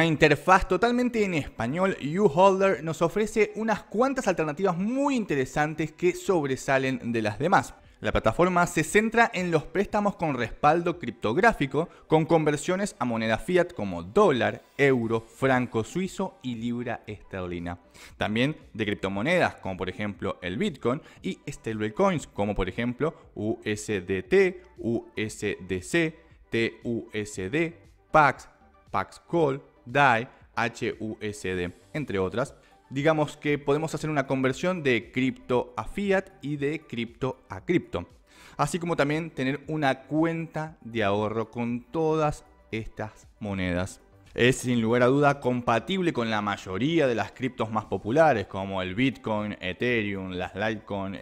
una interfaz totalmente en español, YouHolder nos ofrece unas cuantas alternativas muy interesantes que sobresalen de las demás. La plataforma se centra en los préstamos con respaldo criptográfico con conversiones a moneda fiat como dólar, euro, franco suizo y libra esterlina. También de criptomonedas como por ejemplo el Bitcoin y stablecoins como por ejemplo USDT, USDC, TUSD, PAX, PAX Gold, DAI, HUSD, entre otras. Digamos que podemos hacer una conversión de cripto a fiat y de cripto a cripto. Así como también tener una cuenta de ahorro con todas estas monedas. Es sin lugar a duda compatible con la mayoría de las criptos más populares como el Bitcoin, Ethereum, las Litecoin,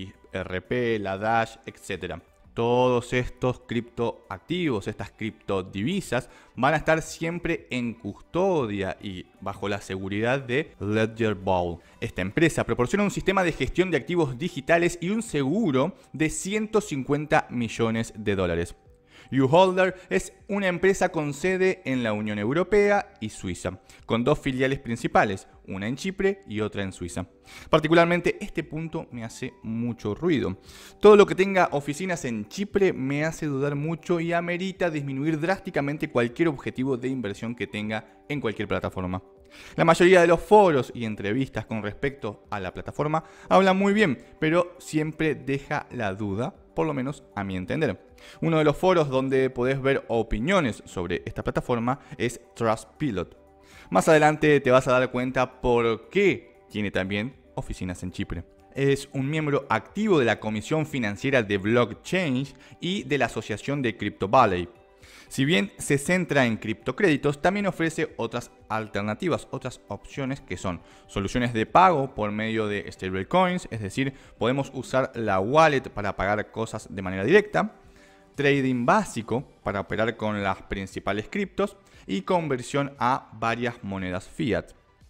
XRP, la Dash, etc. Todos estos criptoactivos, estas criptodivisas, van a estar siempre en custodia y bajo la seguridad de Ledger Vault. Esta empresa proporciona un sistema de gestión de activos digitales y un seguro de 150 millones de dólares. YouHolder es una empresa con sede en la Unión Europea y Suiza, con dos filiales principales, una en Chipre y otra en Suiza. Particularmente este punto me hace mucho ruido. Todo lo que tenga oficinas en Chipre me hace dudar mucho y amerita disminuir drásticamente cualquier objetivo de inversión que tenga en cualquier plataforma. La mayoría de los foros y entrevistas con respecto a la plataforma hablan muy bien, pero siempre deja la duda, por lo menos a mi entender. Uno de los foros donde podés ver opiniones sobre esta plataforma es Trustpilot. Más adelante te vas a dar cuenta por qué tiene también oficinas en Chipre. Es un miembro activo de la Comisión Financiera de Blockchain y de la Asociación de Crypto Valley. Si bien se centra en criptocréditos, también ofrece otras alternativas, otras opciones que son soluciones de pago por medio de stablecoins, es decir, podemos usar la wallet para pagar cosas de manera directa, trading básico para operar con las principales criptos y conversión a varias monedas fiat.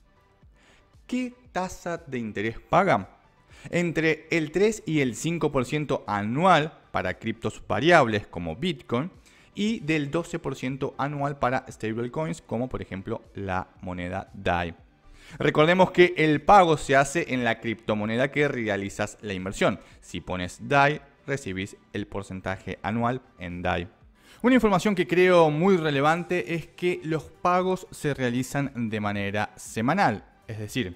¿Qué tasa de interés paga? Entre el 3 y el 5% anual para criptos variables como Bitcoin y del 12% anual para stablecoins como por ejemplo la moneda DAI. Recordemos que el pago se hace en la criptomoneda que realizas la inversión. Si pones DAI, recibís el porcentaje anual en DAI. Una información que creo muy relevante es que los pagos se realizan de manera semanal. Es decir,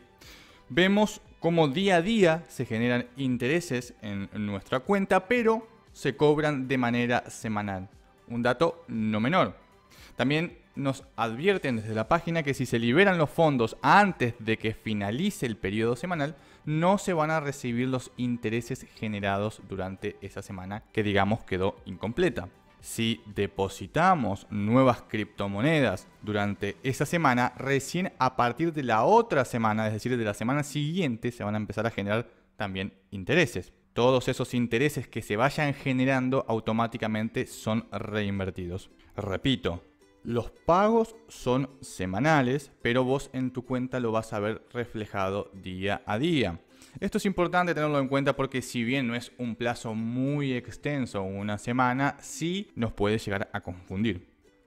vemos cómo día a día se generan intereses en nuestra cuenta, pero se cobran de manera semanal. Un dato no menor. También nos advierten desde la página que si se liberan los fondos antes de que finalice el periodo semanal, no se van a recibir los intereses generados durante esa semana que digamos quedó incompleta. Si depositamos nuevas criptomonedas durante esa semana, recién a partir de la otra semana, es decir, de la semana siguiente, se van a empezar a generar también intereses. Todos esos intereses que se vayan generando automáticamente son reinvertidos. Repito, los pagos son semanales, pero vos en tu cuenta lo vas a ver reflejado día a día. Esto es importante tenerlo en cuenta porque si bien no es un plazo muy extenso, una semana, sí nos puede llegar a confundir.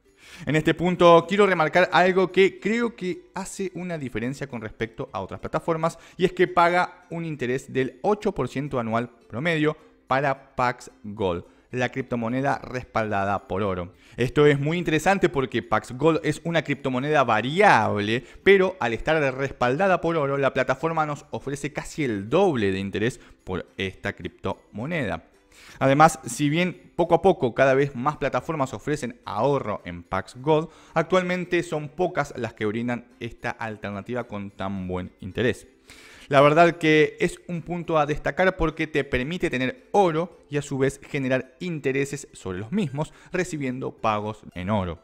En este punto quiero remarcar algo que creo que hace una diferencia con respecto a otras plataformas y es que paga un interés del 8% anual promedio para Pax Gold, la criptomoneda respaldada por oro. Esto es muy interesante porque Pax Gold es una criptomoneda variable, pero al estar respaldada por oro, la plataforma nos ofrece casi el doble de interés por esta criptomoneda. Además, si bien poco a poco cada vez más plataformas ofrecen ahorro en Pax Gold, actualmente son pocas las que brindan esta alternativa con tan buen interés. La verdad que es un punto a destacar porque te permite tener oro y a su vez generar intereses sobre los mismos recibiendo pagos en oro.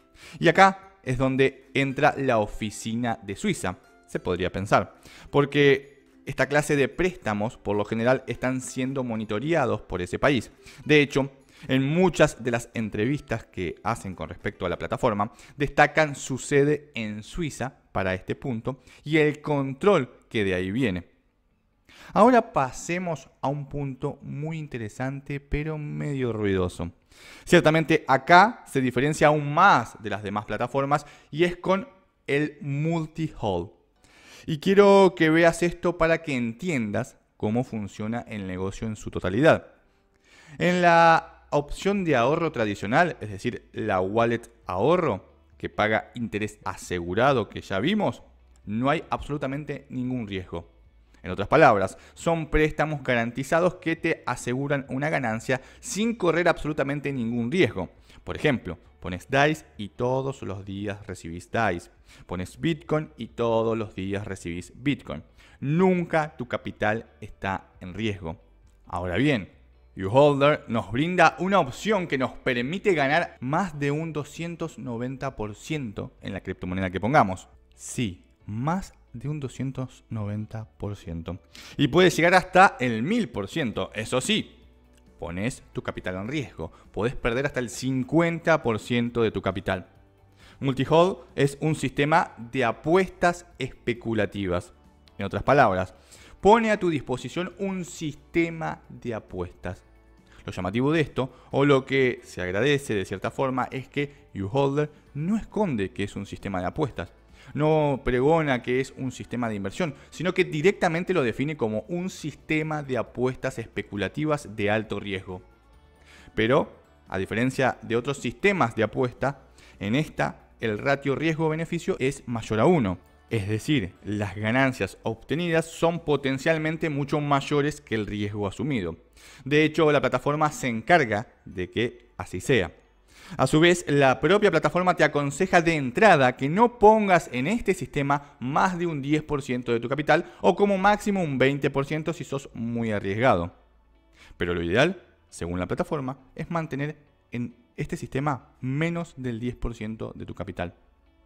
Y acá es donde entra la oficina de Suiza, se podría pensar, porque esta clase de préstamos por lo general están siendo monitoreados por ese país. De hecho, en muchas de las entrevistas que hacen con respecto a la plataforma, destacan su sede en Suiza para este punto y el control que de ahí viene. Ahora pasemos a un punto muy interesante pero medio ruidoso. Ciertamente acá se diferencia aún más de las demás plataformas y es con el multi-hold. Y quiero que veas esto para que entiendas cómo funciona el negocio en su totalidad. En la opción de ahorro tradicional, es decir, la wallet ahorro, que paga interés asegurado que ya vimos, no hay absolutamente ningún riesgo. En otras palabras, son préstamos garantizados que te aseguran una ganancia sin correr absolutamente ningún riesgo. Por ejemplo, pones DAIs y todos los días recibís DAIs. Pones Bitcoin y todos los días recibís Bitcoin. Nunca tu capital está en riesgo. Ahora bien, YouHolder nos brinda una opción que nos permite ganar más de un 290% en la criptomoneda que pongamos. Sí, más de un 290%. Y puede llegar hasta el 1000%. Eso sí, pones tu capital en riesgo. Podés perder hasta el 50% de tu capital. Multi-hold es un sistema de apuestas especulativas. En otras palabras, pone a tu disposición un sistema de apuestas. Lo llamativo de esto, o lo que se agradece de cierta forma, es que YouHolder no esconde que es un sistema de apuestas. No pregona que es un sistema de inversión, sino que directamente lo define como un sistema de apuestas especulativas de alto riesgo. Pero, a diferencia de otros sistemas de apuesta, en esta el ratio riesgo-beneficio es mayor a 1. Es decir, las ganancias obtenidas son potencialmente mucho mayores que el riesgo asumido. De hecho, la plataforma se encarga de que así sea. A su vez, la propia plataforma te aconseja de entrada que no pongas en este sistema más de un 10% de tu capital o como máximo un 20% si sos muy arriesgado. Pero lo ideal, según la plataforma, es mantener en este sistema menos del 10% de tu capital.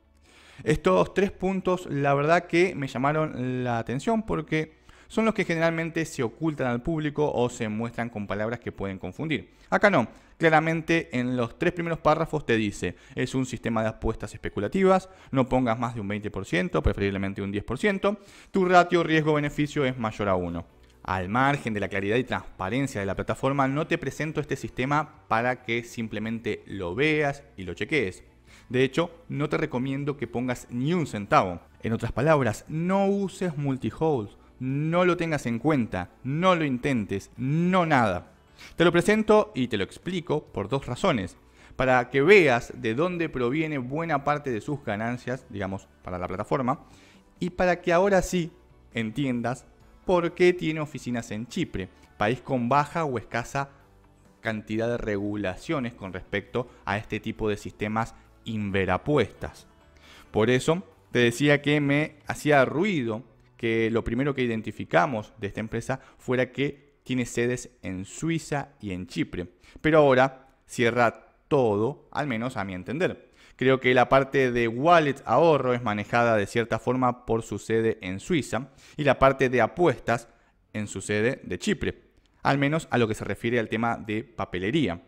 Estos 3 puntos, la verdad que me llamaron la atención porque son los que generalmente se ocultan al público o se muestran con palabras que pueden confundir. Acá no, claramente en los 3 primeros párrafos te dice, es un sistema de apuestas especulativas, no pongas más de un 20%, preferiblemente un 10%, tu ratio riesgo-beneficio es mayor a 1. Al margen de la claridad y transparencia de la plataforma, no te presento este sistema para que simplemente lo veas y lo chequees. De hecho, no te recomiendo que pongas ni un centavo. En otras palabras, no uses multi-hold, no lo tengas en cuenta, no lo intentes, no nada. Te lo presento y te lo explico por 2 razones. Para que veas de dónde proviene buena parte de sus ganancias, digamos, para la plataforma, y para que ahora sí entiendas por qué tiene oficinas en Chipre, país con baja o escasa cantidad de regulaciones con respecto a este tipo de sistemas inverapuestas. Por eso te decía que me hacía ruido que lo primero que identificamos de esta empresa fuera que tiene sedes en Suiza y en Chipre. Pero ahora cierra todo, al menos a mi entender. Creo que la parte de wallet ahorro es manejada de cierta forma por su sede en Suiza y la parte de apuestas en su sede de Chipre, al menos a lo que se refiere al tema de papelería.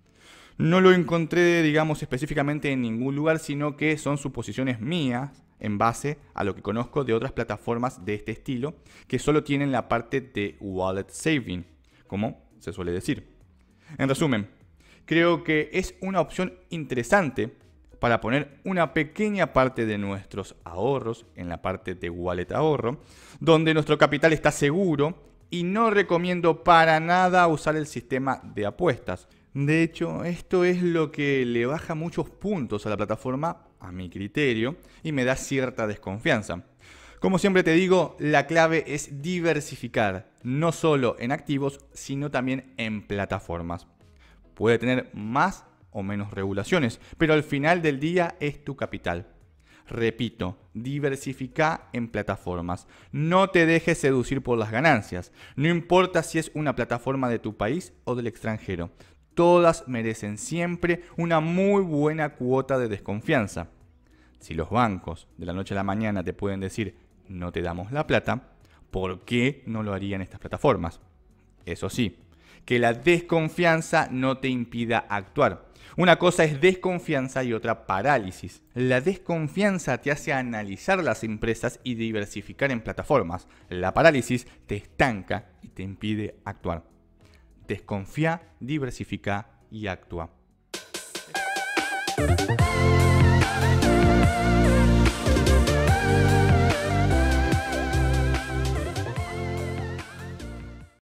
No lo encontré, digamos, específicamente en ningún lugar, sino que son suposiciones mías en base a lo que conozco de otras plataformas de este estilo que solo tienen la parte de wallet saving, como se suele decir. En resumen, creo que es una opción interesante para poner una pequeña parte de nuestros ahorros en la parte de wallet ahorro, donde nuestro capital está seguro, y no recomiendo para nada usar el sistema de apuestas. De hecho, esto es lo que le baja muchos puntos a la plataforma, a mi criterio, y me da cierta desconfianza. Como siempre te digo, la clave es diversificar, no solo en activos, sino también en plataformas. Puede tener más o menos regulaciones, pero al final del día es tu capital. Repito, diversifica en plataformas. No te dejes seducir por las ganancias. No importa si es una plataforma de tu país o del extranjero. Todas merecen siempre una muy buena cuota de desconfianza. Si los bancos de la noche a la mañana te pueden decir no te damos la plata, ¿por qué no lo harían estas plataformas? Eso sí, que la desconfianza no te impida actuar. Una cosa es desconfianza y otra parálisis. La desconfianza te hace analizar las empresas y diversificar en plataformas. La parálisis te estanca y te impide actuar. Desconfía, diversifica y actúa.